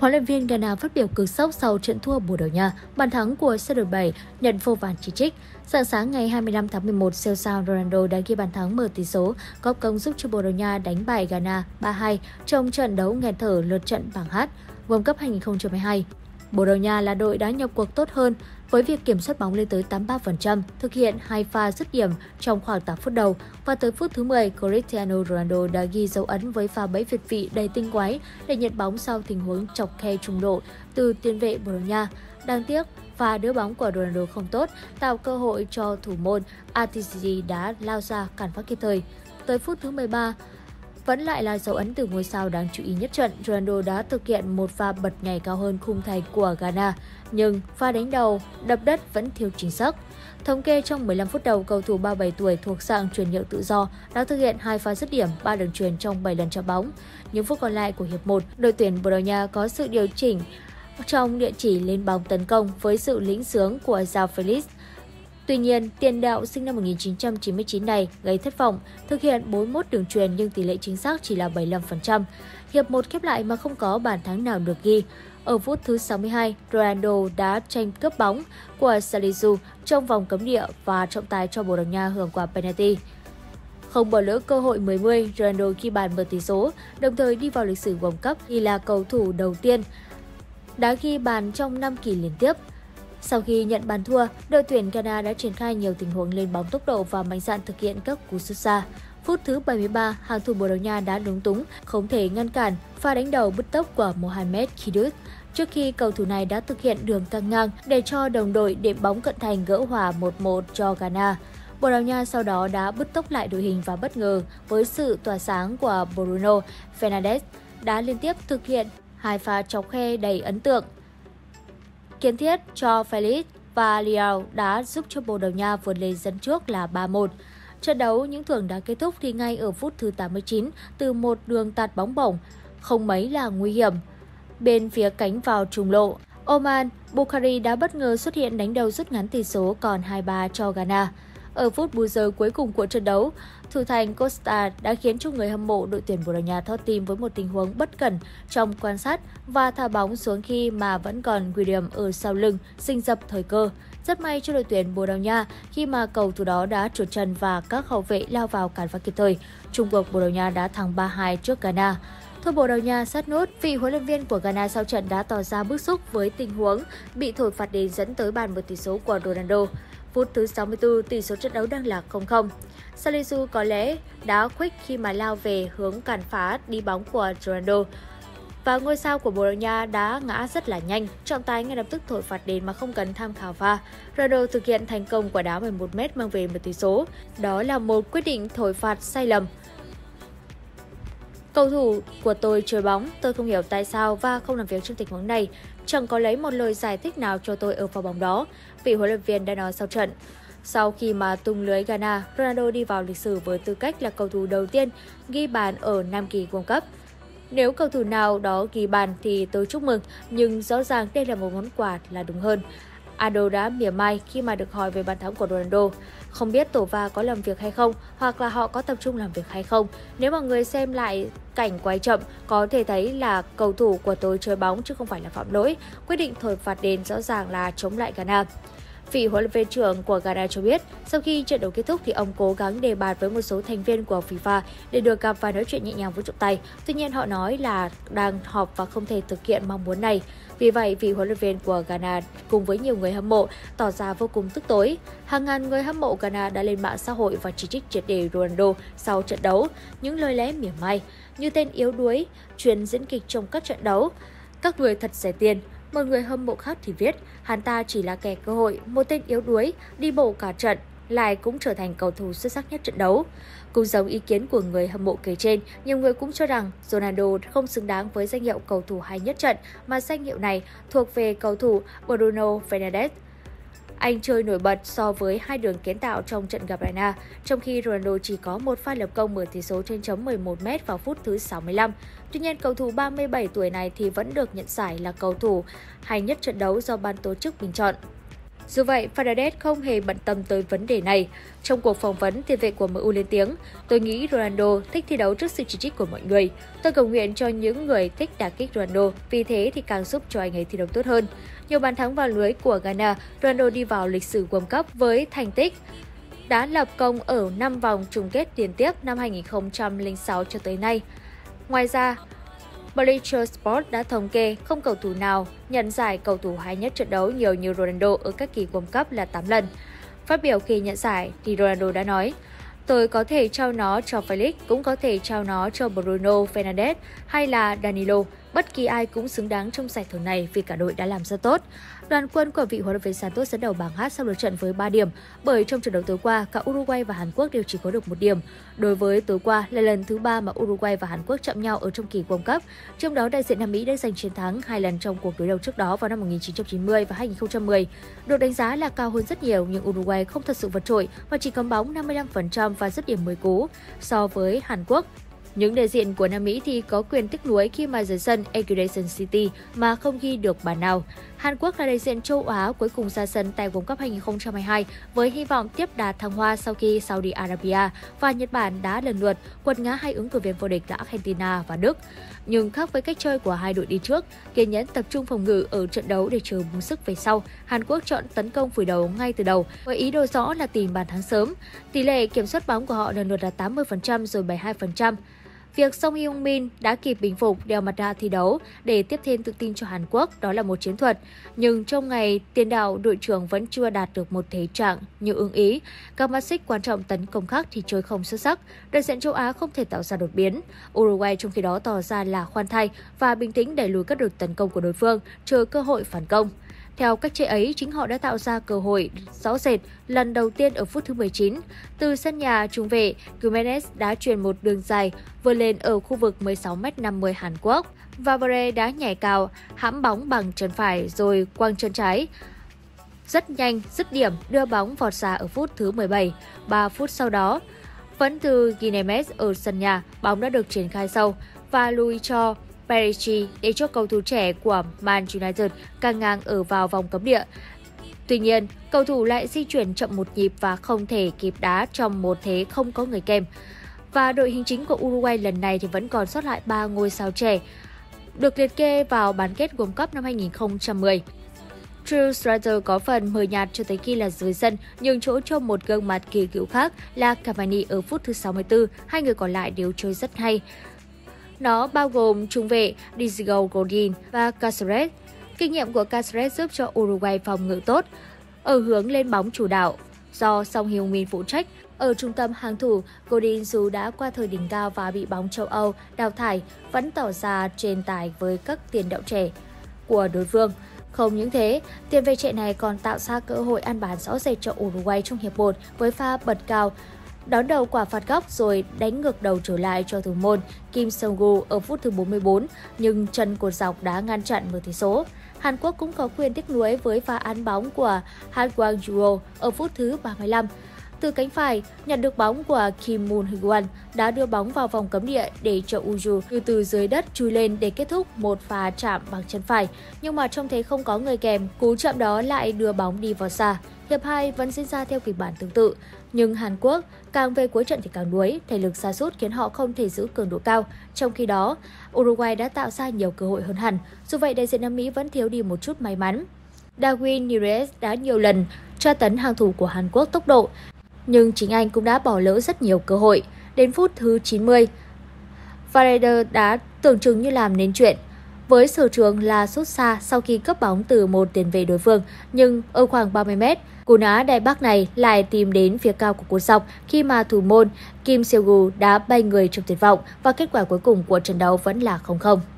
Huấn luyện viên Ghana phát biểu cực sốc sau trận thua Bồ Đào Nha. Bàn thắng của CR7 nhận vô vàn chỉ trích. Sáng sáng ngày 25 tháng 11, siêu sao Ronaldo đã ghi bàn thắng mở tỷ số, góp công giúp cho Bồ Đào Nha đánh bại Ghana 3-2 trong trận đấu nghẹt thở lượt trận bảng H World Cup 2022. Bồ Đào Nha là đội đã nhập cuộc tốt hơn với việc kiểm soát bóng lên tới 83%, thực hiện 2 pha dứt điểm trong khoảng 8 phút đầu và tới phút thứ 10, Cristiano Ronaldo đã ghi dấu ấn với pha bẫy việt vị đầy tinh quái để nhận bóng sau tình huống chọc khe trung lộ từ tiền vệ Bồ Đào Nha. Đáng tiếc, pha đưa bóng của Ronaldo không tốt, tạo cơ hội cho thủ môn Atizzi đã lao ra cản phá kịp thời. Tới phút thứ 13, vẫn lại là dấu ấn từ ngôi sao đáng chú ý nhất trận, Ronaldo đã thực hiện một pha bật nhảy cao hơn khung thành của Ghana, nhưng pha đánh đầu, đập đất vẫn thiếu chính xác. Thống kê trong 15 phút đầu, cầu thủ 37 tuổi thuộc dạng chuyền nhượng tự do đã thực hiện 2 pha dứt điểm, 3 đường chuyền trong 7 lần chạm bóng. Những phút còn lại của hiệp 1, đội tuyển Bồ Đào Nha có sự điều chỉnh trong địa chỉ lên bóng tấn công với sự lĩnh sướng của João Felix. Tuy nhiên, tiền đạo sinh năm 1999 này gây thất vọng, thực hiện 41 đường chuyền nhưng tỷ lệ chính xác chỉ là 75%. Hiệp 1 khép lại mà không có bàn thắng nào được ghi. Ở phút thứ 62, Ronaldo đã tranh cướp bóng của Salisu trong vòng cấm địa và trọng tài cho Bồ Đào Nha hưởng quả penalty. Không bỏ lỡ cơ hội 10-10, Ronaldo ghi bàn mở tỷ số, đồng thời đi vào lịch sử World Cup khi là cầu thủ đầu tiên đã ghi bàn trong 5 kỳ liên tiếp. Sau khi nhận bàn thua, đội tuyển Ghana đã triển khai nhiều tình huống lên bóng tốc độ và mạnh dạn thực hiện các cú sút xa. Phút thứ 73, hàng thủ Bồ Đào Nha đã lúng túng, không thể ngăn cản pha đánh đầu bứt tốc của Mohamed Kudus trước khi cầu thủ này đã thực hiện đường căng ngang để cho đồng đội đệm bóng cận thành gỡ hòa 1-1 cho Ghana. Bồ Đào Nha sau đó đã bứt tốc lại đội hình và bất ngờ với sự tỏa sáng của Bruno Fernandes đã liên tiếp thực hiện 2 pha chọc khe đầy ấn tượng. Kiến thiết cho Felix và Leao đã giúp cho Bồ Đào Nha vượt lên dẫn trước là 3-1. Trận đấu những thường đã kết thúc thì ngay ở phút thứ 89 từ một đường tạt bóng bổng không mấy là nguy hiểm. Bên phía cánh vào trùng lộ, Oman Bukhari đã bất ngờ xuất hiện đánh đầu rút ngắn tỷ số còn 2-3 cho Ghana. Ở phút bù giờ cuối cùng của trận đấu, thủ thành Costa đã khiến cho người hâm mộ đội tuyển Bồ Đào Nha thót tim với một tình huống bất cẩn trong quan sát và thả bóng xuống khi mà vẫn còn William ở sau lưng, rình rập thời cơ. Rất may cho đội tuyển Bồ Đào Nha khi mà cầu thủ đó đã trượt chân và các hậu vệ lao vào cản phá kịp thời. Trung cuộc Bồ Đào Nha đã thắng 3-2 trước Ghana. Thôi Bồ Đào Nha sát nút, vị huấn luyện viên của Ghana sau trận đã tỏ ra bức xúc với tình huống bị thổi phạt đền dẫn tới bàn mở tỷ số của Ronaldo. Phút thứ 64, tỷ số trận đấu đang là 0-0. Salisu có lẽ đã khuếch khi mà lao về hướng cản phá đi bóng của Ronaldo. Và ngôi sao của Bồ Đào Nha đã ngã rất là nhanh. Trọng tài ngay lập tức thổi phạt đền mà không cần tham khảo VAR. Ronaldo thực hiện thành công quả đá 11m mang về một tỷ số. Đó là một quyết định thổi phạt sai lầm. Cầu thủ của tôi chơi bóng, tôi không hiểu tại sao VAR không làm việc trong tình huống này. Chẳng có lấy một lời giải thích nào cho tôi ở pha bóng đó, vị huấn luyện viên đã nói sau trận. Sau khi mà tung lưới Ghana, Ronaldo đi vào lịch sử với tư cách là cầu thủ đầu tiên ghi bàn ở 5 kỳ World Cup. Nếu cầu thủ nào đó ghi bàn thì tôi chúc mừng, nhưng rõ ràng đây là một món quà là đúng hơn. Ado đã mỉa mai khi mà được hỏi về bàn thắng của Ronaldo. Không biết tổ VAR có làm việc hay không, hoặc là họ có tập trung làm việc hay không. Nếu mọi người xem lại cảnh quay chậm, có thể thấy là cầu thủ của tôi chơi bóng chứ không phải là phạm lỗi. Quyết định thổi phạt đền rõ ràng là chống lại Ghana. Vị huấn luyện viên trưởng của Ghana cho biết, sau khi trận đấu kết thúc thì ông cố gắng đề bạt với một số thành viên của FIFA để được gặp và nói chuyện nhẹ nhàng với trọng tài. Tuy nhiên họ nói là đang họp và không thể thực hiện mong muốn này. Vì vậy, vị huấn luyện viên của Ghana cùng với nhiều người hâm mộ tỏ ra vô cùng tức tối. Hàng ngàn người hâm mộ Ghana đã lên mạng xã hội và chỉ trích triệt để Ronaldo sau trận đấu. Những lời lẽ mỉa mai như tên yếu đuối, chuyên diễn kịch trong các trận đấu. Các người thật rẻ tiền. Một người hâm mộ khác thì viết, hắn ta chỉ là kẻ cơ hội, một tên yếu đuối, đi bộ cả trận, lại cũng trở thành cầu thủ xuất sắc nhất trận đấu. Cũng giống ý kiến của người hâm mộ kể trên, nhiều người cũng cho rằng Ronaldo không xứng đáng với danh hiệu cầu thủ hay nhất trận, mà danh hiệu này thuộc về cầu thủ Bruno Fernandes. Anh chơi nổi bật so với 2 đường kiến tạo trong trận gặp Ghana, trong khi Ronaldo chỉ có một pha lập công mở tỷ số trên chấm 11m vào phút thứ 65. Tuy nhiên, cầu thủ 37 tuổi này thì vẫn được nhận giải là cầu thủ hay nhất trận đấu do ban tổ chức bình chọn. Dù vậy, Fernandes không hề bận tâm tới vấn đề này. Trong cuộc phỏng vấn, tiền vệ của MU lên tiếng, "Tôi nghĩ Ronaldo thích thi đấu trước sự chỉ trích của mọi người. Tôi cầu nguyện cho những người thích đả kích Ronaldo, vì thế thì càng giúp cho anh ấy thi đấu tốt hơn." Nhiều bàn thắng vào lưới của Ghana, Ronaldo đi vào lịch sử World Cup với thành tích đã lập công ở 5 vòng chung kết liên tiếp năm 2006 cho tới nay. Ngoài ra, Bleacher Sport đã thống kê không cầu thủ nào nhận giải cầu thủ hay nhất trận đấu nhiều như Ronaldo ở các kỳ World Cup là 8 lần. Phát biểu khi nhận giải thì Ronaldo đã nói, "Tôi có thể trao nó cho Felix, cũng có thể trao nó cho Bruno Fernandes hay là Danilo. Bất kỳ ai cũng xứng đáng trong giải thưởng này vì cả đội đã làm rất tốt." Đoàn quân của vị huấn luyện viên Santos dẫn đầu bảng H sau lượt trận với 3 điểm, bởi trong trận đấu tối qua, cả Uruguay và Hàn Quốc đều chỉ có được 1 điểm. Đối với tối qua là lần thứ 3 mà Uruguay và Hàn Quốc chạm nhau ở trong kỳ World Cup, trong đó đại diện Nam Mỹ đã giành chiến thắng 2 lần trong cuộc đối đầu trước đó vào năm 1990 và 2010. Được đánh giá là cao hơn rất nhiều, nhưng Uruguay không thật sự vượt trội và chỉ cầm bóng 55% và dứt điểm 10 cú so với Hàn Quốc. Những đại diện của Nam Mỹ thì có quyền tiếc nuối khi mà rời sân Education City mà không ghi được bàn nào. Hàn Quốc là đại diện châu Á cuối cùng ra sân tại World Cup 2022 với hy vọng tiếp đà thăng hoa sau khi Saudi Arabia và Nhật Bản đã lần lượt quật ngã hai ứng cử viên vô địch là Argentina và Đức. Nhưng khác với cách chơi của hai đội đi trước, kiên nhẫn tập trung phòng ngự ở trận đấu để chờ bù sức về sau, Hàn Quốc chọn tấn công phủi đầu ngay từ đầu với ý đồ rõ là tìm bàn thắng sớm. Tỷ lệ kiểm soát bóng của họ lần lượt là 80% rồi 72%. Việc Song Heung-min đã kịp bình phục đeo mặt nạ thi đấu để tiếp thêm tự tin cho Hàn Quốc đó là một chiến thuật. Nhưng trong ngày, tiền đạo đội trưởng vẫn chưa đạt được một thế trạng như ưng ý. Các mắt xích quan trọng tấn công khác thì chơi không xuất sắc. Đại diện châu Á không thể tạo ra đột biến. Uruguay trong khi đó tỏ ra là khoan thai và bình tĩnh đẩy lùi các đợt tấn công của đối phương, chờ cơ hội phản công. Theo cách chơi ấy, chính họ đã tạo ra cơ hội rõ rệt lần đầu tiên ở phút thứ 19. Từ sân nhà, trung vệ Gimenez đã chuyền một đường dài vươn lên ở khu vực 16m50 Hàn Quốc. Valverde đã nhảy cao, hãm bóng bằng chân phải rồi quăng chân trái. Rất nhanh, dứt điểm, đưa bóng vọt xa ở phút thứ 17. 3 phút sau đó, vẫn từ Gimenez ở sân nhà, bóng đã được triển khai sâu và lùi cho Perici để cho cầu thủ trẻ của Man United căng ngang ở vào vòng cấm địa. Tuy nhiên, cầu thủ lại di chuyển chậm một nhịp và không thể kịp đá trong một thế không có người kèm. Và đội hình chính của Uruguay lần này thì vẫn còn sót lại 3 ngôi sao trẻ được liệt kê vào bán kết World Cup năm 2010. Trill Strater có phần mờ nhạt cho tới khi là dưới sân, nhưng chỗ cho một gương mặt kỳ cựu khác là Cavani ở phút thứ 64, hai người còn lại đều chơi rất hay. Nó bao gồm trung vệ Diego Godin và Cáceres. Kinh nghiệm của Cáceres giúp cho Uruguay phòng ngự tốt ở hướng lên bóng chủ đạo do Song Heung-min phụ trách. Ở trung tâm hàng thủ, Godin dù đã qua thời đỉnh cao và bị bóng châu Âu đào thải vẫn tỏ ra trên tài với các tiền đạo trẻ của đối phương. Không những thế, tiền vệ trẻ này còn tạo ra cơ hội ăn bàn rõ rệt cho Uruguay trong hiệp 1 với pha bật cao đón đầu quả phạt góc rồi đánh ngược đầu trở lại cho thủ môn Kim Song-gu ở phút thứ 44, nhưng chân cột dọc đã ngăn chặn mở tỷ số. Hàn Quốc cũng có quyền tiếc nuối với pha án bóng của Han Kwang-juo ở phút thứ 35. Từ cánh phải, nhận được bóng của Kim Moon-hwan đã đưa bóng vào vòng cấm địa để cho Uju từ dưới đất chui lên để kết thúc một pha chạm bằng chân phải, nhưng mà trông thấy không có người kèm, cú chạm đó lại đưa bóng đi vào xa. Hiệp 2 vẫn diễn ra theo kịch bản tương tự, nhưng Hàn Quốc càng về cuối trận thì càng đuối, thể lực sa sút khiến họ không thể giữ cường độ cao. Trong khi đó, Uruguay đã tạo ra nhiều cơ hội hơn hẳn, dù vậy đại diện Nam Mỹ vẫn thiếu đi một chút may mắn. Darwin Núñez đã nhiều lần tra tấn hàng thủ của Hàn Quốc tốc độ, nhưng chính anh cũng đã bỏ lỡ rất nhiều cơ hội. Đến phút thứ 90, Valverde đã tưởng chừng như làm nên chuyện với sở trường là sút xa sau khi cướp bóng từ một tiền vệ đối phương, nhưng ở khoảng 30 m, cú đá Đài Bắc này lại tìm đến phía cao của cột dọc khi mà thủ môn Kim Seo-gu đã bay người trong tuyệt vọng và kết quả cuối cùng của trận đấu vẫn là 0-0.